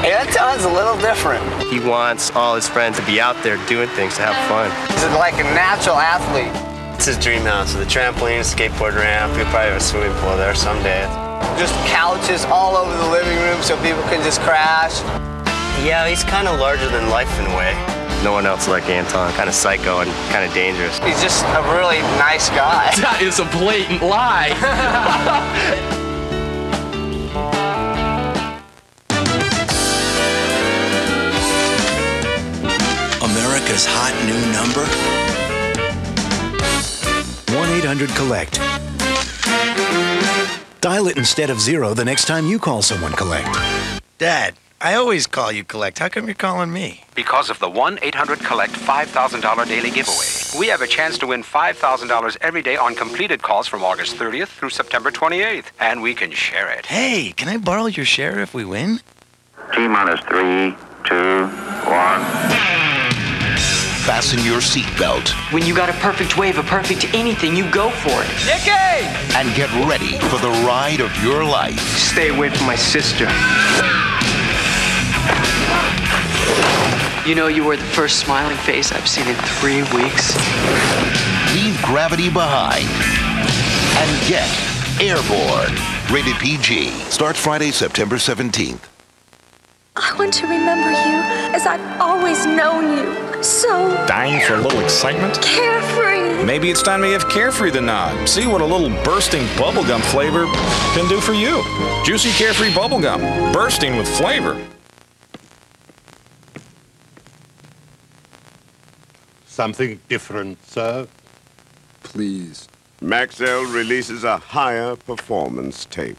Anton's a little different. He wants all his friends to be out there doing things, to have fun. He's like a natural athlete. It's his dream house with a trampoline, skateboard ramp. He'll probably have a swimming pool there someday. Just couches all over the living room so people can just crash. Yeah, he's kind of larger than life in a way. No one else like Anton. Kind of psycho and kind of dangerous. He's just a really nice guy. That is a blatant lie. America's hot new number? 1-800-COLLECT. Dial it instead of 0 the next time you call someone Collect. Dad, I always call you Collect. How come you're calling me? Because of the 1-800-COLLECT $5,000 daily giveaway. We have a chance to win $5,000 every day on completed calls from August 30th through September 28th. And we can share it. Hey, can I borrow your share if we win? T-minus 3, 2, 1. Fasten your seatbelt. When you got a perfect wave, a perfect anything, you go for it. Nicky! And get ready for the ride of your life. Stay away from my sister. You know, you were the first smiling face I've seen in 3 weeks. Leave gravity behind and get airborne. Rated PG. Starts Friday, September 17th. I want to remember you as I've always known you. So dying for a little excitement? Carefree. Maybe it's time to give Carefree the nod. See what a little bursting bubblegum flavor can do for you. Juicy Carefree bubblegum, bursting with flavor. Something different, sir? Please. Maxell releases a higher performance tape.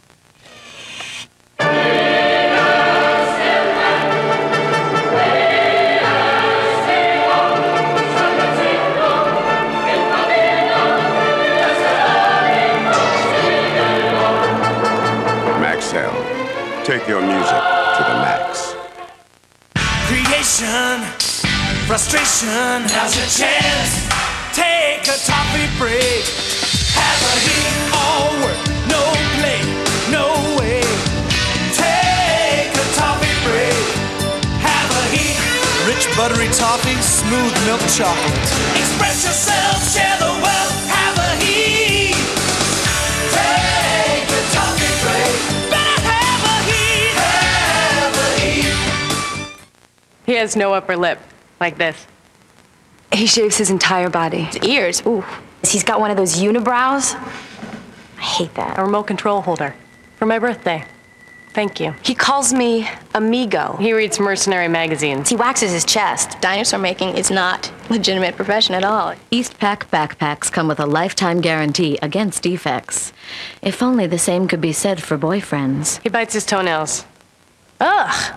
Maxell, take your music to the max. Creation, frustration, now's your chance. Take a toffee break. Have a hit, all work, no play, no way. Take a toffee break. Have a hit. Rich buttery toffee, smooth milk chocolate. Express yourself, share the wealth. Have a heat. Take a toffee break. Better have a heat. Have a heat. He has no upper lip, like this. He shaves his entire body. His ears, ooh. He's got one of those unibrows. I hate that. A remote control holder. For my birthday. Thank you. He calls me Amigo. He reads mercenary magazines. He waxes his chest. Dinosaur making is not a legitimate profession at all. Eastpak backpacks come with a lifetime guarantee against defects. If only the same could be said for boyfriends. He bites his toenails. Ugh!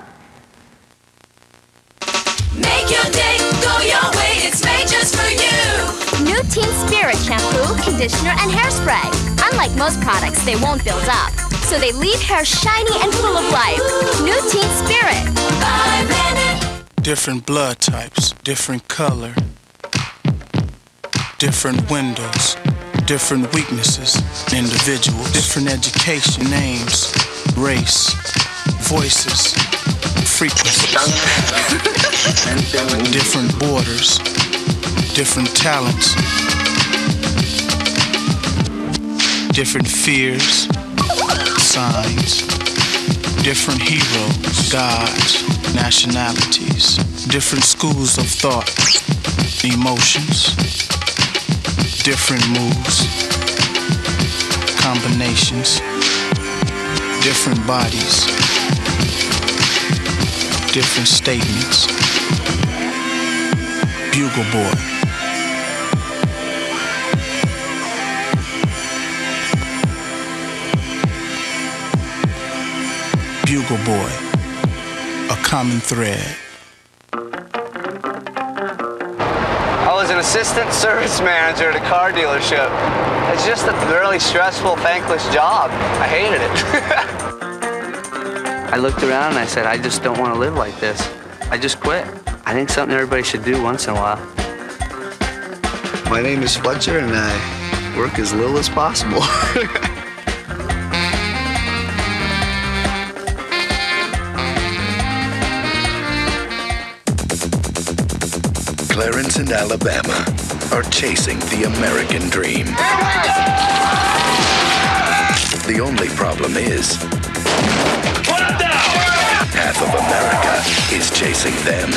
Make your day go your way, it's made just for you. New Teen Spirit shampoo, conditioner, and hairspray. Unlike most products, they won't build up, so they leave hair shiny and full of life. New Teen Spirit. By Bennett. Different blood types, different color, different windows, different weaknesses, individuals, different education, names, race, voices, frequencies, different borders, different talents, different fears, signs, different heroes, gods, nationalities, different schools of thought, emotions, different moves, combinations, different bodies, different statements. Bugle Boy. Bugle Boy. A common thread. I was an assistant service manager at a car dealership. It's just a really stressful, thankless job. I hated it. I looked around and I said, I just don't want to live like this. I just quit. I think something everybody should do once in a while. My name is Fletcher and I work as little as possible. Clarence and Alabama are chasing the American dream. The only problem is, half of America is chasing them.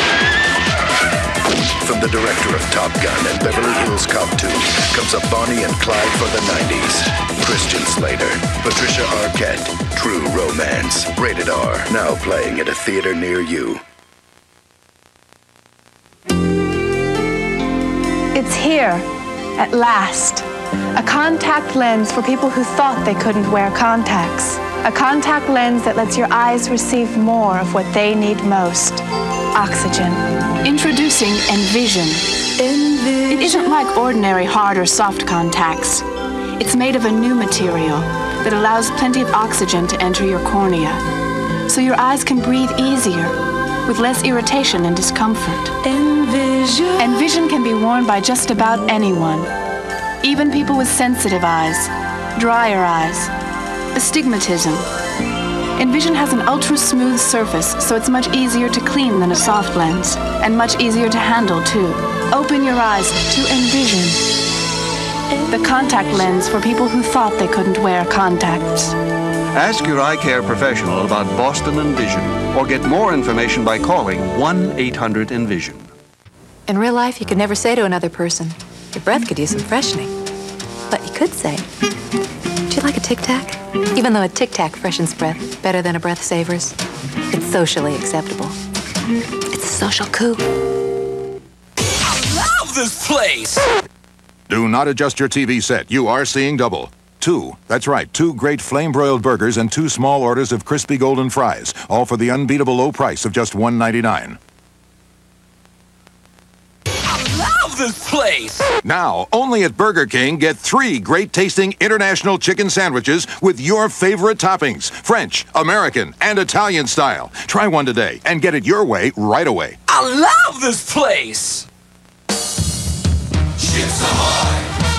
From the director of Top Gun and Beverly Hills Cop 2 comes a Bonnie and Clyde for the 90s. Christian Slater, Patricia Arquette, True Romance. Rated R. Now playing at a theater near you. It's here, at last. A contact lens for people who thought they couldn't wear contacts. A contact lens that lets your eyes receive more of what they need most. Oxygen. Introducing Envision. It isn't like ordinary hard or soft contacts. It's made of a new material that allows plenty of oxygen to enter your cornea, so your eyes can breathe easier, with less irritation and discomfort. Envision can be worn by just about anyone, even people with sensitive eyes, drier eyes, astigmatism. Envision has an ultra-smooth surface, so it's much easier to clean than a soft lens, and much easier to handle, too. Open your eyes to Envision, the contact lens for people who thought they couldn't wear contacts. Ask your eye care professional about Boston Envision, or get more information by calling 1-800-ENVISION. In real life, you could never say to another person, your breath could use some freshening. But you could say, do you like a Tic Tac? Even though a Tic Tac freshens breath better than a breath savers, it's socially acceptable. It's a social coup. I love this place! Do not adjust your TV set. You are seeing double. 2. That's right. 2 great flame-broiled burgers and 2 small orders of crispy golden fries, all for the unbeatable low price of just $1.99. Love this place! Now, only at Burger King, get 3 great-tasting international chicken sandwiches with your favorite toppings, French, American, and Italian style. Try one today and get it your way right away. I love this place! Ships ahoy!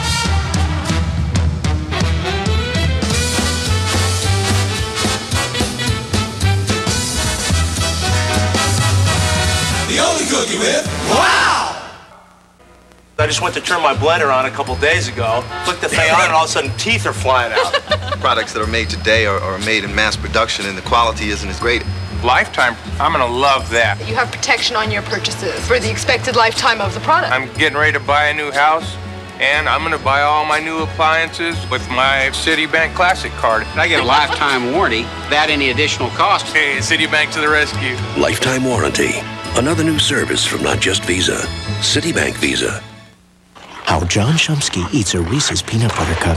The only cookie with wow! I just went to turn my blender on a couple days ago, flicked the thing on, and all of a sudden teeth are flying out. Products that are made today are made in mass production, and the quality isn't as great. Lifetime, I'm gonna love that. You have protection on your purchases for the expected lifetime of the product. I'm getting ready to buy a new house, and I'm gonna buy all my new appliances with my Citibank Classic card. I get a lifetime warranty, that any additional cost. Hey, Citibank to the rescue. Lifetime warranty. Another new service from not just Visa, Citibank Visa. How John Shumsky eats a Reese's peanut butter cup.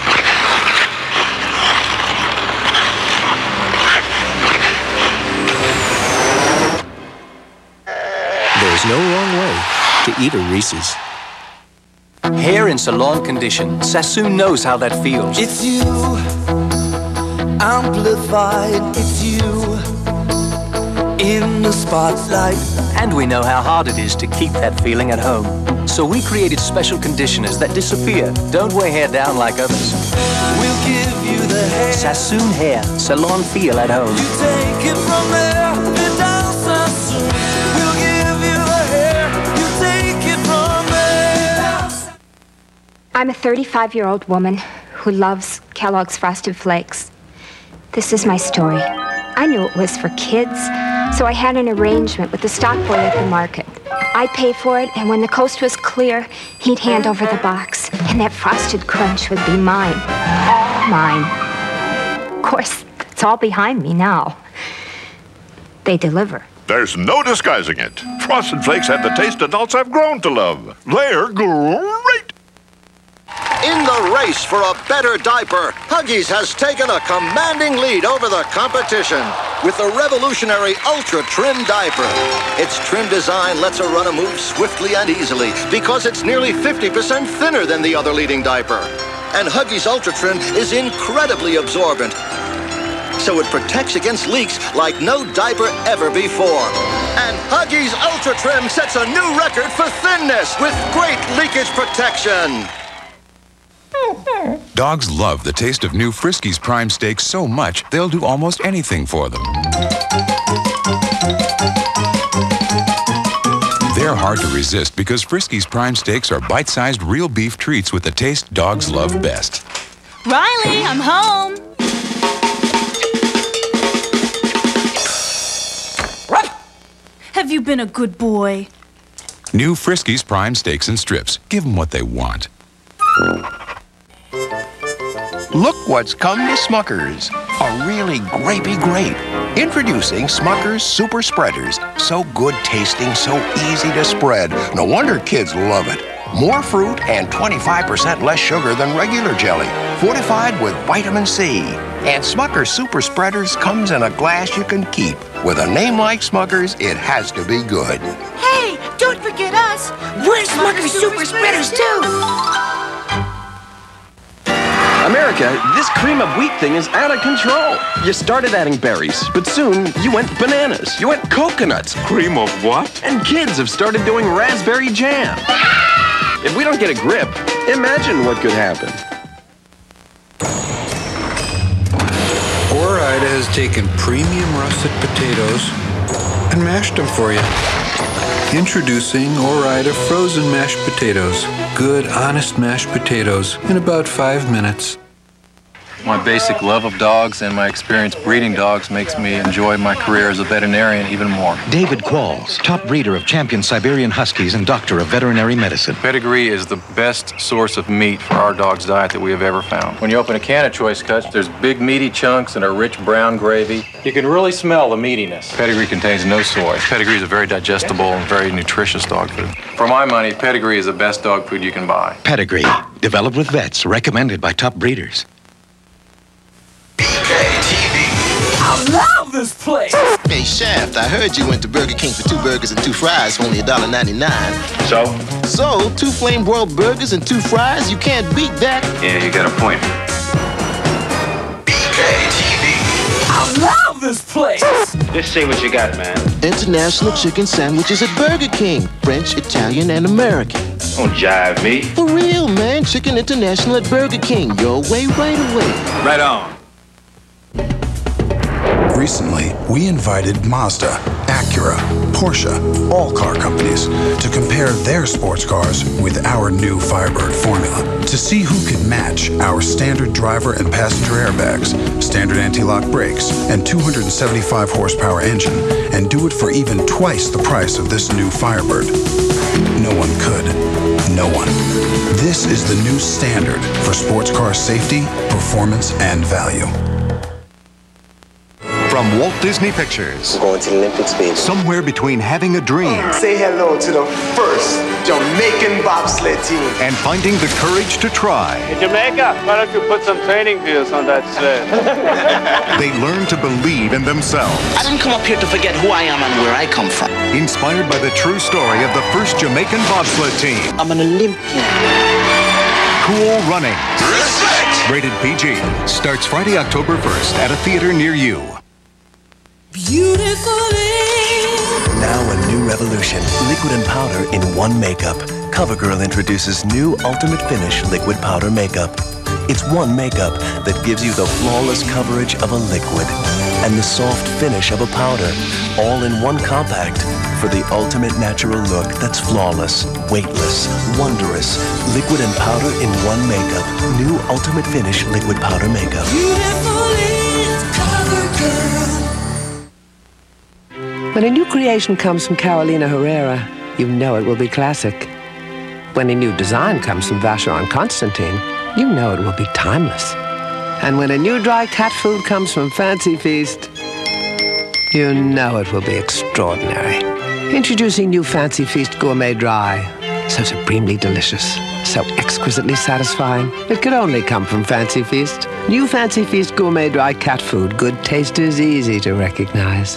There's no wrong way to eat a Reese's. Hair and salon condition. Sassoon knows how that feels. It's you, amplified. It's you, in the spotlight. And we know how hard it is to keep that feeling at home. So we created special conditioners that disappear, don't weigh hair down like others. We'll give you the hair. Sassoon hair, salon feel at home. You take it from there and down Sassoon. We'll give you the hair. You take it from there. I'm a 35-year-old woman who loves Kellogg's Frosted Flakes. This is my story. I knew it was for kids, so I had an arrangement with the stock boy at the market. I'd pay for it, and when the coast was clear, he'd hand over the box, and that frosted crunch would be mine. All mine. Of course, it's all behind me now. They deliver. There's no disguising it. Frosted Flakes have the taste adults have grown to love. They're great. In the race for a better diaper, Huggies has taken a commanding lead over the competition with the revolutionary Ultra Trim diaper. Its trim design lets a runner move swiftly and easily because it's nearly 50% thinner than the other leading diaper. And Huggies Ultra Trim is incredibly absorbent, so it protects against leaks like no diaper ever before. And Huggies Ultra Trim sets a new record for thinness with great leakage protection. Dogs love the taste of new Friskies Prime Steaks so much, they'll do almost anything for them. Their They're hard to resist because Friskies Prime Steaks are bite-sized real beef treats with the taste dogs love best. Riley, I'm home. Have you been a good boy? New Friskies Prime Steaks and Strips. Give them what they want. Look what's come to Smucker's. A really grapey grape. Introducing Smucker's Super Spreaders. So good tasting, so easy to spread. No wonder kids love it. More fruit and 25% less sugar than regular jelly. Fortified with vitamin C. And Smucker's Super Spreaders comes in a glass you can keep. With a name like Smucker's, it has to be good. Hey, don't forget us. We're Smucker's Super Spreaders too. America, this cream of wheat thing is out of control. You started adding berries, but soon you went bananas. You went coconuts. Cream of what? And kids have started doing raspberry jam. If we don't get a grip, imagine what could happen. Ore-Ida has taken premium russet potatoes and mashed them for you. Introducing Ore-Ida frozen mashed potatoes. Good, honest mashed potatoes in about 5 minutes. My basic love of dogs and my experience breeding dogs makes me enjoy my career as a veterinarian even more. David Qualls, top breeder of champion Siberian Huskies and doctor of veterinary medicine. Pedigree is the best source of meat for our dog's diet that we have ever found. When you open a can of Choice Cuts, there's big meaty chunks and a rich brown gravy. You can really smell the meatiness. Pedigree contains no soy. Pedigree is a very digestible and very nutritious dog food. For my money, Pedigree is the best dog food you can buy. Pedigree, developed with vets, recommended by top breeders. I love this place! Hey, Shaft, I heard you went to Burger King for 2 burgers and 2 fries for only $1.99. So, 2 Flame Broiled burgers and 2 fries, you can't beat that. Yeah, you got a point. I love this place! Just say what you got, man. International chicken sandwiches at Burger King. French, Italian, and American. Don't jive me. For real, man. Chicken International at Burger King. Your way, right away. Right on. Recently, we invited Mazda, Acura, Porsche, all car companies, to compare their sports cars with our new Firebird formula to see who can match our standard driver and passenger airbags, standard anti-lock brakes, and 275 horsepower engine, and do it for even twice the price of this new Firebird. No one could. No one. This is the new standard for sports car safety, performance, and value. From Walt Disney Pictures. We're going to the Olympics, baby. Somewhere between having a dream. Say hello to the first Jamaican bobsled team. And finding the courage to try. In Jamaica, why don't you put some training wheels on that sled? They learn to believe in themselves. I didn't come up here to forget who I am and where I come from. Inspired by the true story of the first Jamaican bobsled team. I'm an Olympian. Cool Runnings. Respect! Rated PG. Starts Friday, October 1st at a theater near you. Beautifully. Now a new revolution. Liquid and powder in one makeup. CoverGirl introduces new Ultimate Finish Liquid Powder Makeup. It's one makeup that gives you the flawless coverage of a liquid and the soft finish of a powder, all in one compact for the ultimate natural look that's flawless, weightless, wondrous. Liquid and powder in one makeup. New Ultimate Finish Liquid Powder Makeup. Beautifully, CoverGirl. When a new creation comes from Carolina Herrera, you know it will be classic. When a new design comes from Vacheron Constantin, you know it will be timeless. And when a new dry cat food comes from Fancy Feast, you know it will be extraordinary. Introducing new Fancy Feast Gourmet Dry. So supremely delicious, so exquisitely satisfying. It could only come from Fancy Feast. New Fancy Feast Gourmet Dry cat food. Good taste is easy to recognize.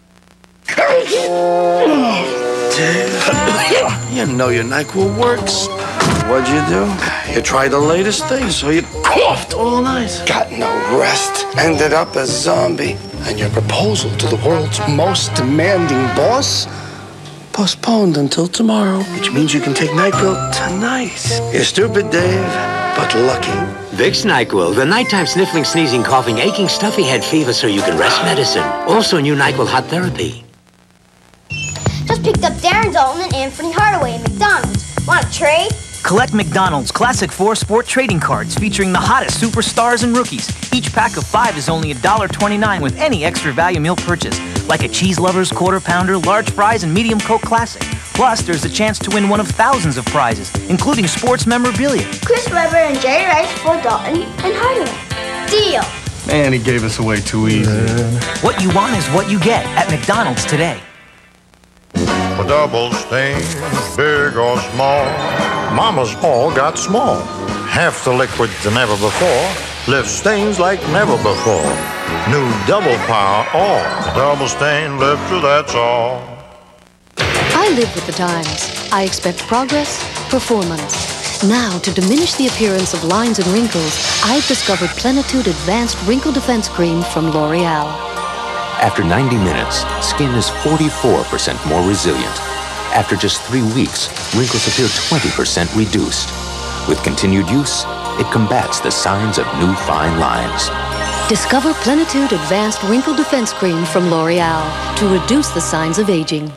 You know your NyQuil works. What'd you do? You tried the latest thing, so you coughed all night. Got no rest. Ended up a zombie. And your proposal to the world's most demanding boss? Postponed until tomorrow. Which means you can take NyQuil tonight. You're stupid, Dave, but lucky. Vicks NyQuil, the nighttime sniffling, sneezing, coughing, aching, stuffy head fever so you can rest medicine. Also new NyQuil Hot Therapy. just picked up Darren Dalton and Anthony Hardaway at McDonald's. Want to trade? Collect McDonald's Classic 4 Sport Trading Cards featuring the hottest superstars and rookies. Each pack of 5 is only $1.29 with any extra value meal purchase, like a Cheese Lovers Quarter Pounder, large fries, and medium Coke Classic. Plus, there's a chance to win one of thousands of prizes, including sports memorabilia. Chris Webber and Jerry Rice for Dalton and Hardaway. Deal. Man, he gave us away too easy. What you want is what you get at McDonald's today. A double stain, big or small, Mama's all got small. Half the liquid than ever before, lifts stains like never before. New Double Power All, double stain lifter, that's all. I live with the times. I expect progress, performance. Now, to diminish the appearance of lines and wrinkles, I've discovered Plenitude Advanced Wrinkle Defense Cream from L'Oreal. After 90 minutes, skin is 44% more resilient. After just 3 weeks, wrinkles appear 20% reduced. With continued use, it combats the signs of new fine lines. Discover Plenitude Advanced Wrinkle Defense Cream from L'Oreal to reduce the signs of aging.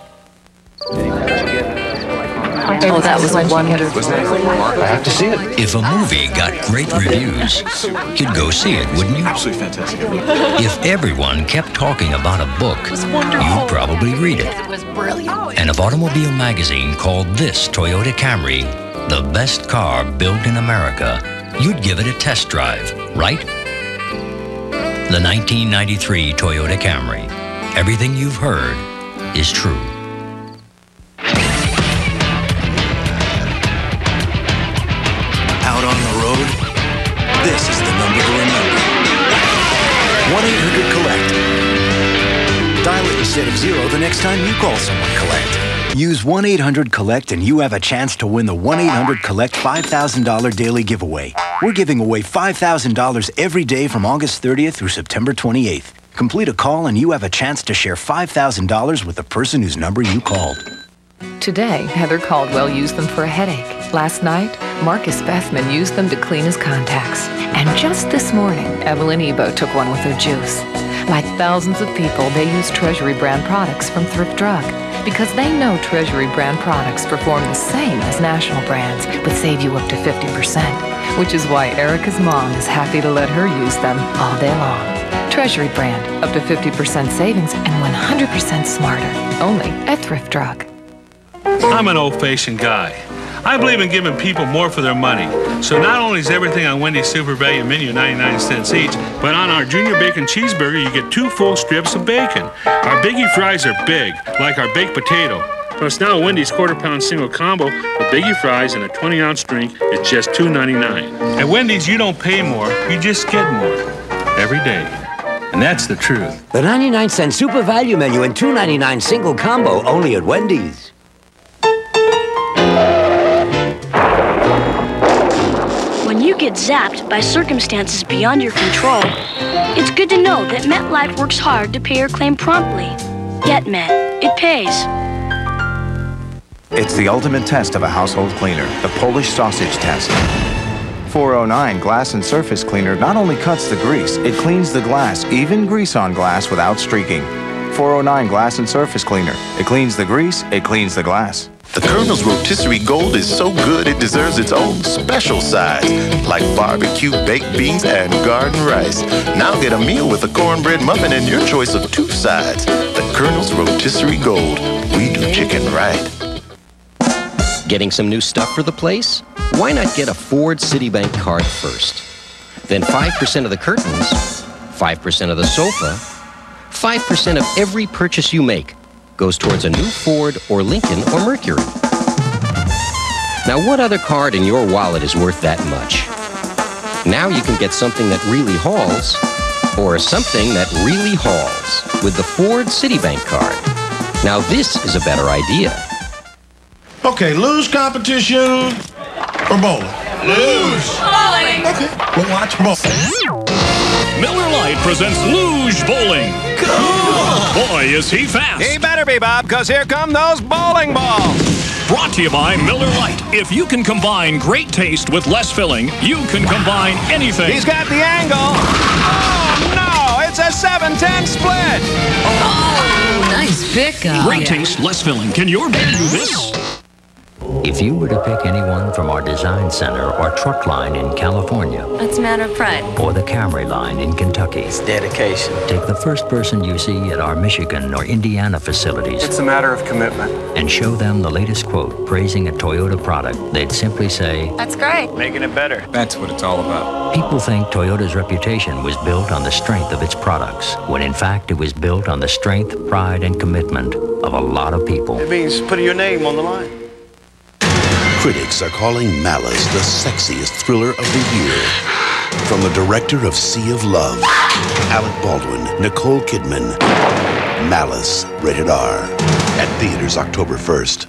Oh, that was wonderful. I have to see it. If a movie got great reviews, you'd go see it, wouldn't you? Absolutely fantastic. If everyone kept talking about a book, you'd probably read it. It was brilliant. And if Automobile Magazine called this Toyota Camry the best car built in America, you'd give it a test drive, right? The 1993 Toyota Camry. Everything you've heard is true. Out on the road, this is the number to remember. 1-800-COLLECT. Dial it instead of 0 the next time you call someone Collect. Use 1-800-COLLECT and you have a chance to win the 1-800-COLLECT $5,000 daily giveaway. We're giving away $5,000 every day from August 30th through September 28th. Complete a call and you have a chance to share $5,000 with the person whose number you called. Today, Heather Caldwell used them for a headache. Last night, Marcus Bethman used them to clean his contacts. And just this morning, Evelyn Ebo took one with her juice. Like thousands of people, they use Treasury brand products from Thrift Drug because they know Treasury brand products perform the same as national brands, but save you up to 50%, which is why Erica's mom is happy to let her use them all day long. Treasury brand, up to 50% savings and 100% smarter. Only at Thrift Drug. I'm an old-fashioned guy. I believe in giving people more for their money. So not only is everything on Wendy's Super Value menu 99 cents each, but on our Junior Bacon Cheeseburger, you get 2 full strips of bacon. Our Biggie Fries are big, like our baked potato. Plus now Wendy's quarter-pound single combo with Biggie Fries and a 20-ounce drink is just $2.99. At Wendy's, you don't pay more, you just get more. Every day. And that's the truth. The 99-cent Super Value menu and $2.99 single combo only at Wendy's. When you get zapped by circumstances beyond your control, it's good to know that MetLife works hard to pay your claim promptly. Get Met. It pays. It's the ultimate test of a household cleaner, the Polish sausage test. 409 Glass and Surface Cleaner not only cuts the grease, it cleans the glass, even grease on glass, without streaking. 409 Glass and Surface Cleaner. It cleans the grease, it cleans the glass. The Colonel's Rotisserie Gold is so good it deserves its own special size, like barbecue, baked beans, and garden rice. Now get a meal with a cornbread muffin and your choice of 2 sides. The Colonel's Rotisserie Gold. We do chicken right. Getting some new stuff for the place? Why not get a Ford Citibank card first? Then 5% of the curtains, 5% of the sofa, 5% of every purchase you make goes towards a new Ford or Lincoln or Mercury. Now, what other card in your wallet is worth that much? Now you can get something that really hauls, or something that really hauls, with the Ford Citibank card. Now, this is a better idea. Okay, luge competition or bowling? Luge. Bowling. Okay, we'll watch bowling. Miller Lite presents Luge Bowling. Cool. Boy, is he fast. He better be, Bob, because here come those bowling balls. Brought to you by Miller Lite. If you can combine great taste with less filling, you can combine anything. He's got the angle. Oh, no, it's a 7-10 split. Oh, nice pickup. Great taste, less filling. Can your baby do this? If you were to pick anyone from our design center or truck line in California, It's a matter of pride. or the Camry line in Kentucky, It's dedication. take the first person you see at our Michigan or Indiana facilities It's a matter of commitment. and show them the latest quote praising a Toyota product, they'd simply say, That's great. Making it better. That's what it's all about. people think Toyota's reputation was built on the strength of its products, when in fact it was built on the strength, pride, and commitment of a lot of people. It means putting your name on the line. Critics are calling Malice the sexiest thriller of the year. From the director of Sea of Love, Alec Baldwin, Nicole Kidman, Malice, rated R. At theaters October 1st.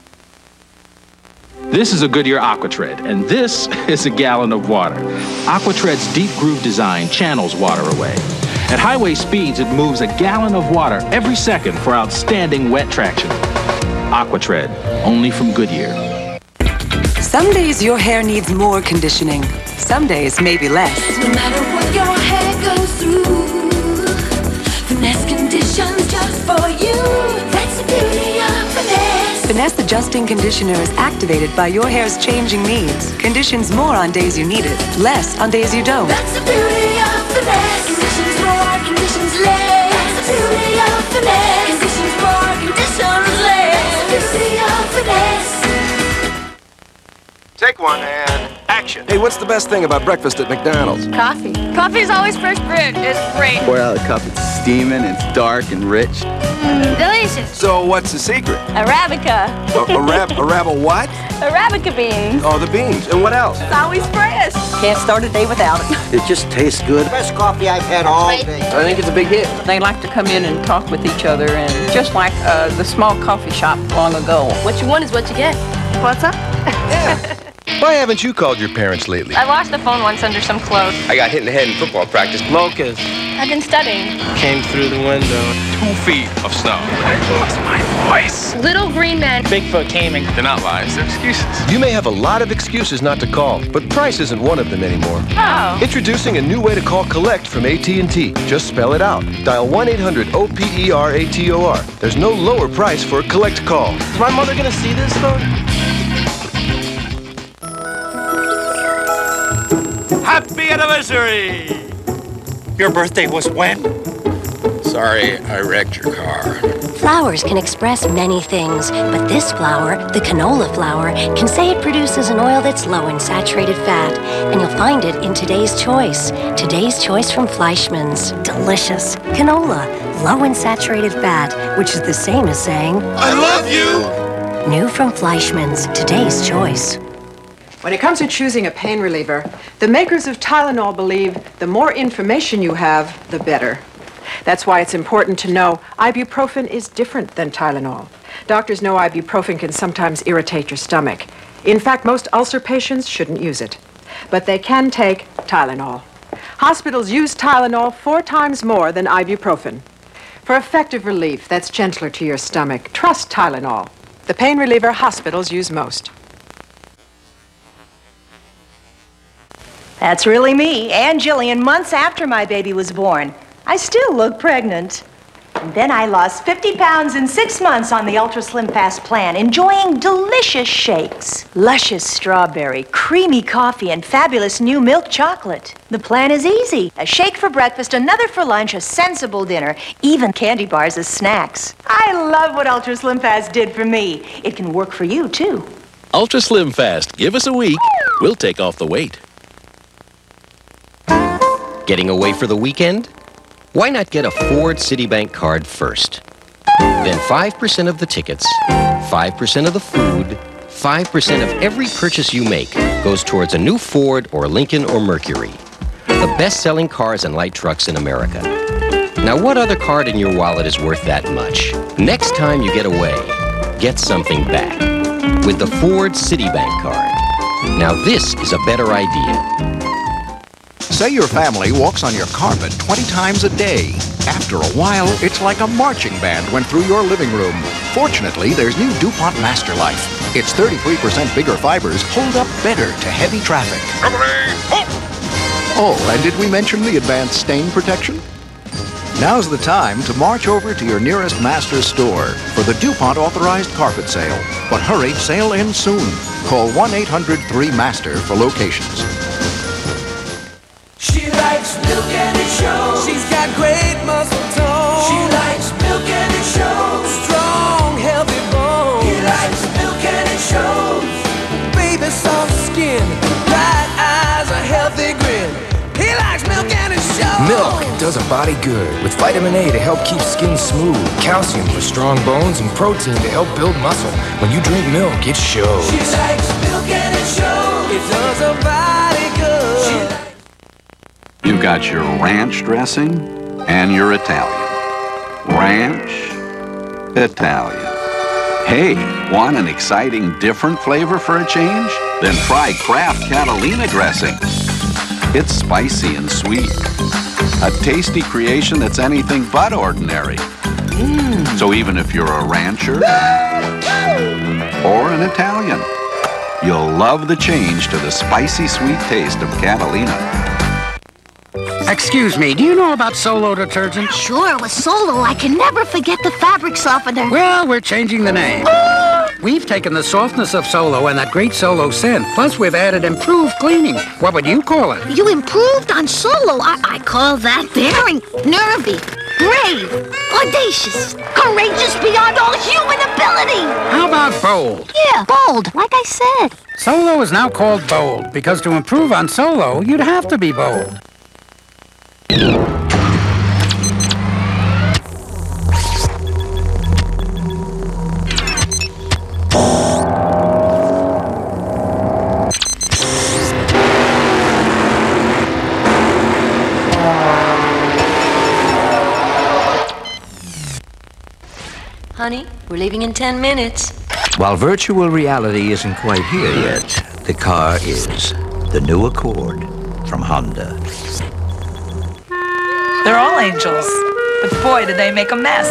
This is a Goodyear Aquatred, and this is a gallon of water. Aquatred's deep groove design channels water away. At highway speeds, it moves a gallon of water every second for outstanding wet traction. Aquatred, only from Goodyear. Some days your hair needs more conditioning. Some days maybe less. No matter what your hair goes through, Finesse conditions just for you. That's the beauty of Finesse. Finesse Adjusting Conditioner is activated by your hair's changing needs. Conditions more on days you need it, less on days you don't. That's the beauty of Finesse. Conditions more, conditions less. That's the beauty of Finesse. Conditions more, conditions less. That's the beauty of Finesse. Take one and action. Hey, what's the best thing about breakfast at McDonald's? Coffee. Coffee's always first brewed. It's great. Pour out a cup, it's steaming, it's dark and rich. Delicious. So what's the secret? Arabica. A rabble what? Arabica beans. Oh, the beans. And what else? It's always fresh. Can't start a day without it. It just tastes good. Best coffee I've had all day. I think it's a big hit. They like to come in and talk with each other, and just like the small coffee shop long ago. What you want is what you get. What's up? Why haven't you called your parents lately? I lost the phone once under some clothes. I got hit in the head in football practice. Locust I've been studying. came through the window. 2 feet of snow. I lost my voice. Little green man. Bigfoot came and... They're not lies, they're excuses. You may have a lot of excuses not to call, but price isn't one of them anymore. Oh. Introducing a new way to call Collect from AT&T. Just spell it out. Dial 1-800-OPERATOR. There's no lower price for a Collect call. Is my mother gonna see this, though? Happy anniversary! Your birthday was when? Sorry, I wrecked your car. Flowers can express many things, but this flower, the canola flower, can say it produces an oil that's low in saturated fat, and you'll find it in Today's Choice. Today's Choice from Fleischmann's. Delicious. Canola, low in saturated fat, which is the same as saying, I love you! New from Fleischmann's. Today's Choice. When it comes to choosing a pain reliever, the makers of Tylenol believe the more information you have, the better. That's why it's important to know ibuprofen is different than Tylenol. Doctors know ibuprofen can sometimes irritate your stomach. In fact, most ulcer patients shouldn't use it. But they can take Tylenol. Hospitals use Tylenol 4 times more than ibuprofen. For effective relief that's gentler to your stomach, trust Tylenol, the pain reliever hospitals use most. That's really me, Ann Jillian, months after my baby was born. I still look pregnant. And then I lost 50 pounds in 6 months on the Ultra Slim Fast plan, enjoying delicious shakes, luscious strawberry, creamy coffee, and fabulous new milk chocolate. The plan is easy. A shake for breakfast, another for lunch, a sensible dinner, even candy bars as snacks. I love what Ultra Slim Fast did for me. It can work for you, too. Ultra Slim Fast. Give us a week. We'll take off the weight. Getting away for the weekend? Why not get a Ford Citibank card first? Then 5% of the tickets, 5% of the food, 5% of every purchase you make goes towards a new Ford or Lincoln or Mercury, the best-selling cars and light trucks in America. Now, what other card in your wallet is worth that much? Next time you get away, get something back with the Ford Citibank card. Now, this is a better idea. Say your family walks on your carpet 20 times a day. After a while, it's like a marching band went through your living room. Fortunately, there's new DuPont Master Life. Its 33% bigger fibers hold up better to heavy traffic. Oh, and did we mention the advanced stain protection? Now's the time to march over to your nearest Master store for the DuPont authorized carpet sale. But hurry, sale ends soon. Call 1-800-3MASTER for locations. She likes milk and it shows. She's got great muscle tone. She likes milk and it shows. Strong, healthy bones. He likes milk and it shows. Baby, soft skin, bright eyes, a healthy grin. He likes milk and it shows. Milk does a body good with vitamin A to help keep skin smooth, calcium for strong bones, and protein to help build muscle. When you drink milk, it shows. She likes milk and it shows. It does a body good. You've got your ranch dressing and your Italian. Ranch, Italian. Hey, want an exciting, different flavor for a change? Then try Kraft Catalina dressing. It's spicy and sweet. A tasty creation that's anything but ordinary. So even if you're a rancher or an Italian, you'll love the change to the spicy, sweet taste of Catalina. Excuse me, do you know about Solo detergent? Sure, with Solo, I can never forget the fabric softener. Well, we're changing the name. We've taken the softness of Solo and that great Solo scent, plus we've added improved cleaning. What would you call it? You improved on Solo. I call that daring, nervy, brave, audacious, courageous beyond all human ability. How about bold? Yeah, bold, like I said. Solo is now called bold because to improve on Solo, you'd have to be bold. Honey, we're leaving in 10 minutes. While virtual reality isn't quite here yet, the car is. The new Accord from Honda. They're all angels, but boy, did they make a mess.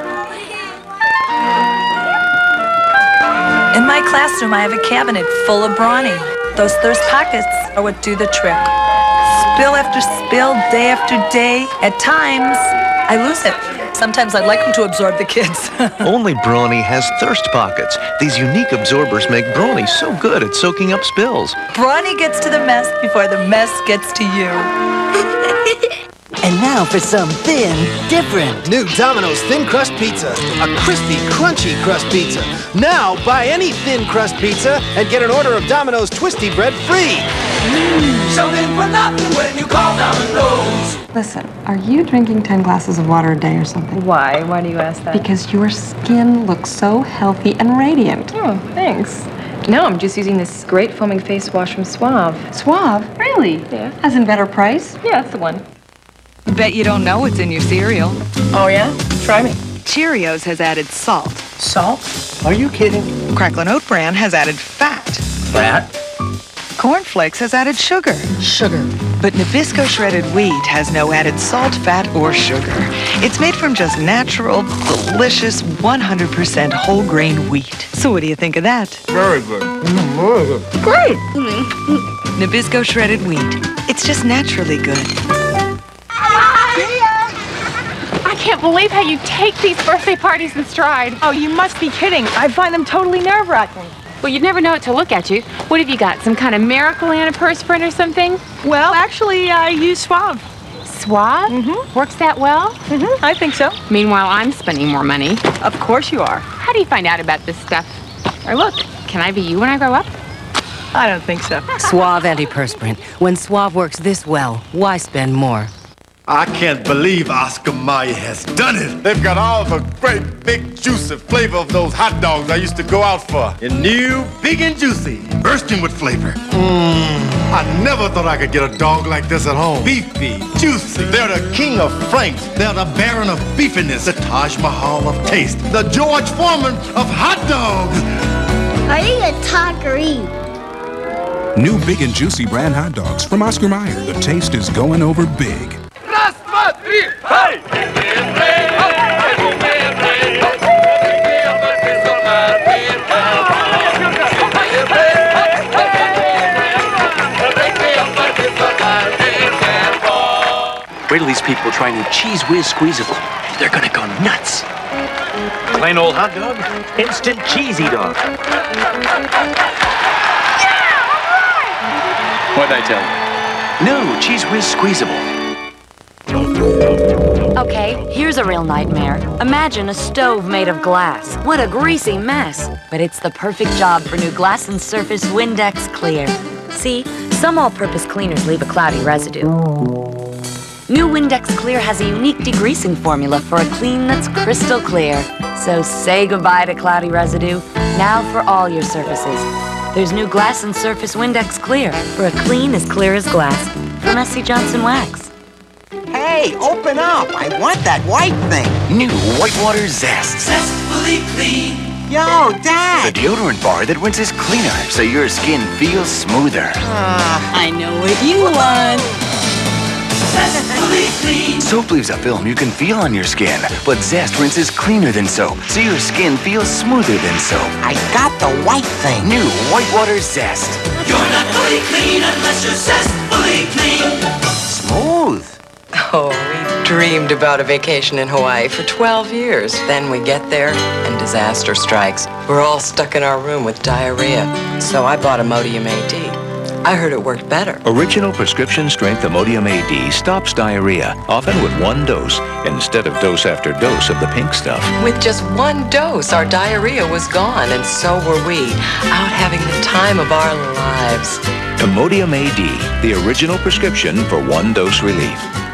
In my classroom, I have a cabinet full of Brawny. Those thirst pockets are what do the trick. Spill after spill, day after day. At times, I lose it. Sometimes I'd like them to absorb the kids. Only Brawny has thirst pockets. These unique absorbers make Brawny so good at soaking up spills. Brawny gets to the mess before the mess gets to you. And now for some thin, different. New Domino's Thin Crust Pizza. A crispy, crunchy crust pizza. Now buy any thin crust pizza and get an order of Domino's Twisty Bread free. Something for nothing when you call Domino's. Listen, are you drinking 10 glasses of water a day or something? Why? Why do you ask that? Because your skin looks so healthy and radiant. Oh, thanks. No, I'm just using this great foaming face wash from Suave. Suave? Really? Yeah. As in better price? Yeah, that's the one. Bet you don't know what's in your cereal. Oh, yeah? Try me. Cheerios has added salt. Salt? Are you kidding? Cracklin' Oat Bran has added fat. Fat? Corn Flakes has added sugar. Sugar. But Nabisco shredded wheat has no added salt, fat, or sugar. It's made from just natural, delicious, 100% whole grain wheat. So what do you think of that? Very good. Very good. Great! Nabisco shredded wheat. It's just naturally good. I can't believe how you take these birthday parties in stride. Oh, you must be kidding. I find them totally nerve-wracking. Well, you'd never know it to look at you. What have you got, some kind of miracle antiperspirant or something? Well, actually, I use Suave. Suave? Mm-hmm. Works that well? Mm-hmm, I think so. Meanwhile, I'm spending more money. Of course you are. How do you find out about this stuff? Or look, can I be you when I grow up? I don't think so. Suave antiperspirant. When Suave works this well, why spend more? I can't believe Oscar Mayer has done it. They've got all the great, big, juicy flavor of those hot dogs I used to go out for. And new, big and juicy, bursting with flavor. I never thought I could get a dog like this at home. Beefy, juicy. They're the king of franks. They're the baron of beefiness. The Taj Mahal of taste. The George Foreman of hot dogs. Are you a taquerie? New big and juicy brand hot dogs from Oscar Mayer. The taste is going over big. Wait till these people try new Cheese Whiz Squeezable. They're gonna go nuts. Plain old hot dog? Instant cheesy dog. What'd I tell you? New Cheese Whiz Squeezable. Okay, here's a real nightmare. Imagine a stove made of glass. What a greasy mess. But it's the perfect job for new Glass and Surface Windex Clear. See, some all-purpose cleaners leave a cloudy residue. New Windex Clear has a unique degreasing formula for a clean that's crystal clear. So say goodbye to cloudy residue, now for all your surfaces. There's new Glass and Surface Windex Clear for a clean as clear as glass from S.C. Johnson Wax. Hey, open up! I want that white thing. New Whitewater Zest. Zestfully clean. Yo, Dad! The deodorant bar that rinses cleaner so your skin feels smoother. I know what you want. Zestfully clean. Soap leaves a film you can feel on your skin, but Zest rinses cleaner than soap, so your skin feels smoother than soap. I got the white thing. New Whitewater Zest. You're not fully clean unless you're zestfully clean. Smooth. Oh, we dreamed about a vacation in Hawaii for 12 years. Then we get there and disaster strikes. We're all stuck in our room with diarrhea. So I bought Imodium AD. I heard it worked better. Original prescription strength Imodium AD stops diarrhea, often with one dose, instead of dose after dose of the pink stuff. With just one dose, our diarrhea was gone, and so were we, out having the time of our lives. Imodium AD, the original prescription for one dose relief.